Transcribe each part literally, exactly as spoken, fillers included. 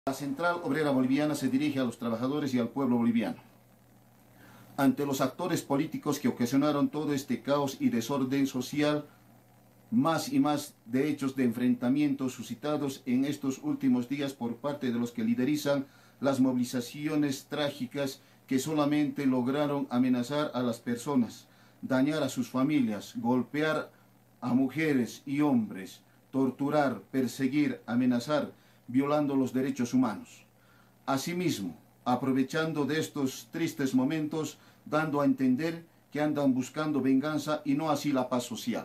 La Central Obrera Boliviana se dirige a los trabajadores y al pueblo boliviano. Ante los actores políticos que ocasionaron todo este caos y desorden social, más y más de hechos de enfrentamiento suscitados en estos últimos días por parte de los que liderizan las movilizaciones trágicas que solamente lograron amenazar a las personas, dañar a sus familias, golpear a mujeres y hombres, torturar, perseguir, amenazar, violando los derechos humanos. Asimismo, aprovechando de estos tristes momentos, dando a entender que andan buscando venganza y no así la paz social,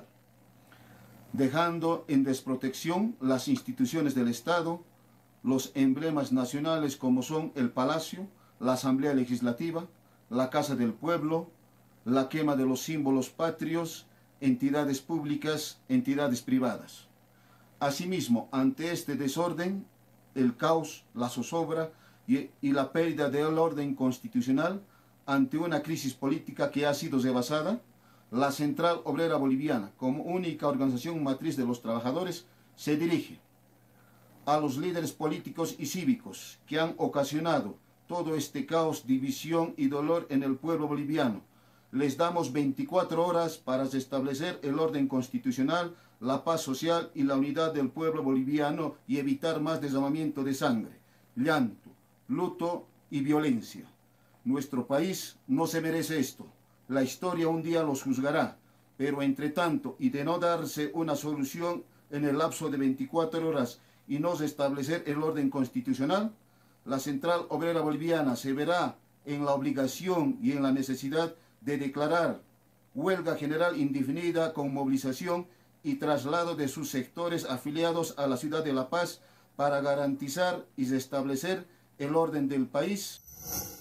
dejando en desprotección las instituciones del Estado, los emblemas nacionales como son el Palacio, la Asamblea Legislativa, la Casa del Pueblo, la quema de los símbolos patrios, entidades públicas, entidades privadas. Asimismo, ante este desorden, el caos, la zozobra y, y la pérdida del orden constitucional, ante una crisis política que ha sido rebasada, la Central Obrera Boliviana, como única organización matriz de los trabajadores, se dirige a los líderes políticos y cívicos que han ocasionado todo este caos, división y dolor en el pueblo boliviano. Les damos veinticuatro horas para restablecer el orden constitucional, la paz social y la unidad del pueblo boliviano y evitar más derramamiento de sangre, llanto, luto y violencia. Nuestro país no se merece esto. La historia un día los juzgará, pero entre tanto y de no darse una solución en el lapso de veinticuatro horas y no restablecer el orden constitucional, la Central Obrera Boliviana se verá en la obligación y en la necesidad de declarar huelga general indefinida con movilización y traslado de sus sectores afiliados a la ciudad de La Paz para garantizar y restablecer el orden del país.